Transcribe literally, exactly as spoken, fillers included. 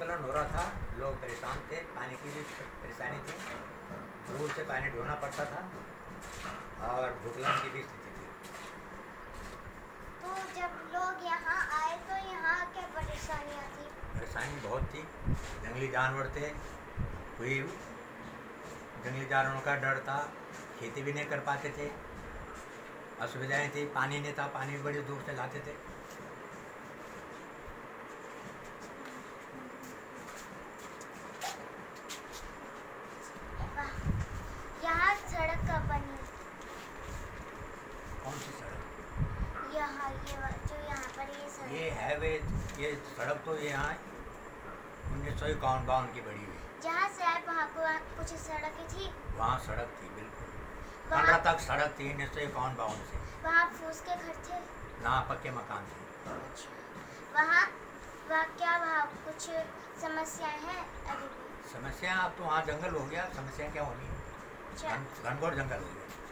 भूस्खलन हो रहा था, लोग परेशान थे, पानी की भी परेशानी थी, दूर से पानी ढोना पड़ता था और भूस्खलन की भी स्थिति थी। तो जब लोग यहाँ आए तो यहाँ क्या परेशानियाँ थी? परेशानी बहुत थी, जंगली जानवर थे, कोई जंगली जानवरों का डर था, खेती भी नहीं कर पाते थे, असुविधाएं थी, पानी नहीं था, पानी बड़ी दूर से लाते थे। यहाँ सड़क कब बनी? कौन सी सड़क? यहाँ ये जो यहाँ पर ये सड़क ये है वे ये सड़क तो यहाँ उन्नीस सौ इक्यावन बावन की बड़ी हुई। जहाँ से आए वहाँ पर कुछ सड़कें थी? वहाँ सड़क थी, बिल्कुल पंद्रह तक सड़क थी उन्नीस सौ इक्यावन बावन से। वहाँ फूस के घर थे? ना पक्के मकान थे। अच्छा। वहाँ वहाँ क्या वहाँ कुछ समस्याएं हैं अभी भी? समस्या अब तो वहाँ जंगल हो गया, समस्या क्या होनी है, घनघोर जंगल हो गया।